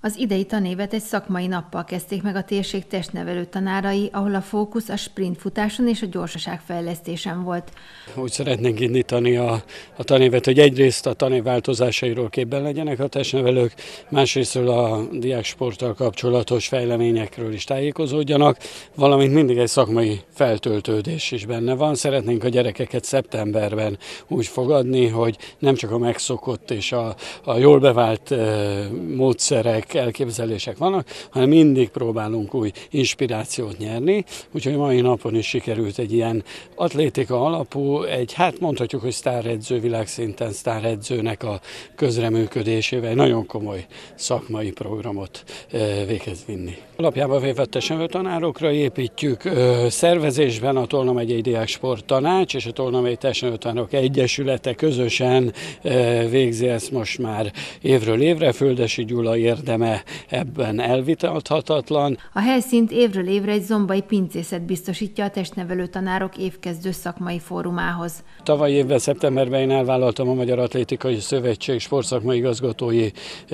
Az idei tanévet egy szakmai nappal kezdték meg a térség testnevelő tanárai, ahol a fókusz a sprintfutáson és a gyorsaságfejlesztésen volt. Úgy szeretnénk indítani a tanévet, hogy egyrészt a tanév változásairól képben legyenek a testnevelők, másrésztről a diáksporttal kapcsolatos fejleményekről is tájékozódjanak, valamint mindig egy szakmai feltöltődés is benne van. Szeretnénk a gyerekeket szeptemberben úgy fogadni, hogy nem csak a megszokott és a jól bevált módszerek, elképzelések vannak, hanem mindig próbálunk új inspirációt nyerni, úgyhogy mai napon is sikerült egy ilyen atlétika alapú, mondhatjuk, hogy sztáredző, világszinten sztáredzőnek a közreműködésével nagyon komoly szakmai programot véghez vinni. Alapjában véve testnevelő tanárokra építjük, szervezésben a Tolna megyei Diáksport Tanács és a Tolna megyei Testnevelő Tanárok Egyesülete közösen végzi ezt most már évről évre. Földesi Gyula érdeme ebben elvitathatatlan. A helyszínt évről évre egy zombai pincészet biztosítja a testnevelő tanárok évkezdő szakmai fórumához. Tavaly évben szeptemberben én elvállaltam a Magyar Atlétikai Szövetség sportszakmai igazgatói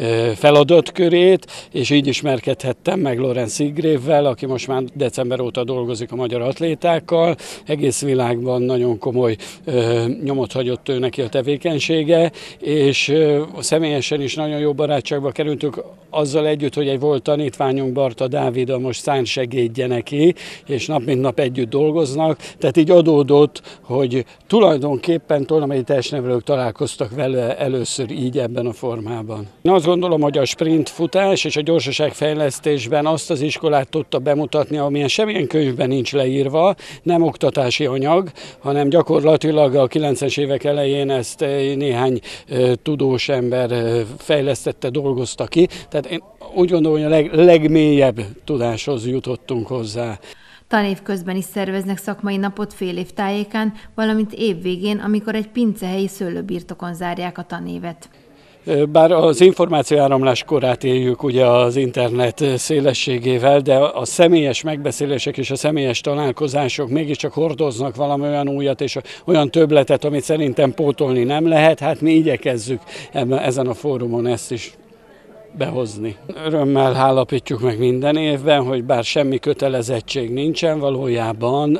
feladatkörét, és így ismerkedhettem meg Lorenz Sigrévvel, aki most már december óta dolgozik a magyar atlétákkal. Egész világban nagyon komoly nyomot hagyott ő neki a tevékenysége, és személyesen is nagyon jó barátságba kerültünk azzal együtt, hogy egy volt tanítványunk, Barta Dávid, most szánsegédje neki, és nap mint nap együtt dolgoznak. Tehát így adódott, hogy tulajdonképpen Tolna megyei testnevelők találkoztak vele először így ebben a formában. Én azt gondolom, hogy a sprintfutás és a gyorsaságfejlesztésben azt az iskolát tudta bemutatni, amilyen semmilyen könyvben nincs leírva, nem oktatási anyag, hanem gyakorlatilag a 90-es évek elején ezt néhány tudós ember fejlesztette, dolgozta ki. Tehát én úgy gondolom, hogy a legmélyebb tudáshoz jutottunk hozzá. Tanév közben is szerveznek szakmai napot fél év tájékán, valamint évvégén, amikor egy pincehelyi szőlőbirtokon zárják a tanévet. Bár az információáramlás korát éljük ugye az internet szélességével, de a személyes megbeszélések és a személyes találkozások mégiscsak hordoznak valami olyan újat és olyan többletet, amit szerintem pótolni nem lehet. Hát mi igyekezzük ezen a fórumon ezt is behozni. Örömmel állapítjuk meg minden évben, hogy bár semmi kötelezettség nincsen, valójában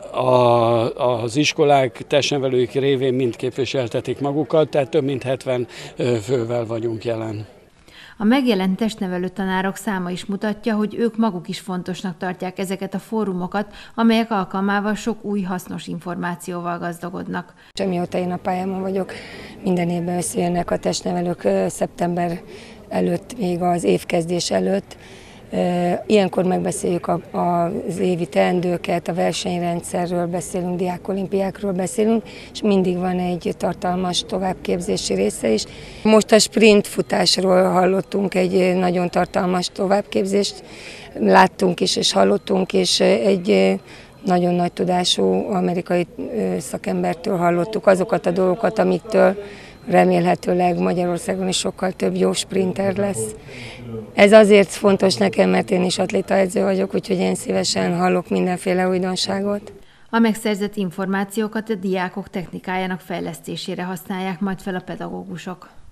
az iskolák testnevelőik révén mind képviseltetik magukat, tehát több mint 70 fővel vagyunk jelen. A megjelent testnevelő tanárok száma is mutatja, hogy ők maguk is fontosnak tartják ezeket a fórumokat, amelyek alkalmával sok új hasznos információval gazdagodnak. Mióta én a pályámon vagyok, minden évben összejönnek a testnevelők szeptember előtt, még az évkezdés előtt. Ilyenkor megbeszéljük az évi teendőket, a versenyrendszerről beszélünk, diákolimpiákról beszélünk, és mindig van egy tartalmas továbbképzési része is. Most a sprintfutásról hallottunk egy nagyon tartalmas továbbképzést, láttunk is és hallottunk, és egy nagyon nagy tudású amerikai szakembertől hallottuk azokat a dolgokat, amiktől remélhetőleg Magyarországon is sokkal több jó sprinter lesz. Ez azért fontos nekem, mert én is atlétaedző vagyok, úgyhogy én szívesen hallok mindenféle újdonságot. A megszerzett információkat a diákok technikájának fejlesztésére használják majd fel a pedagógusok.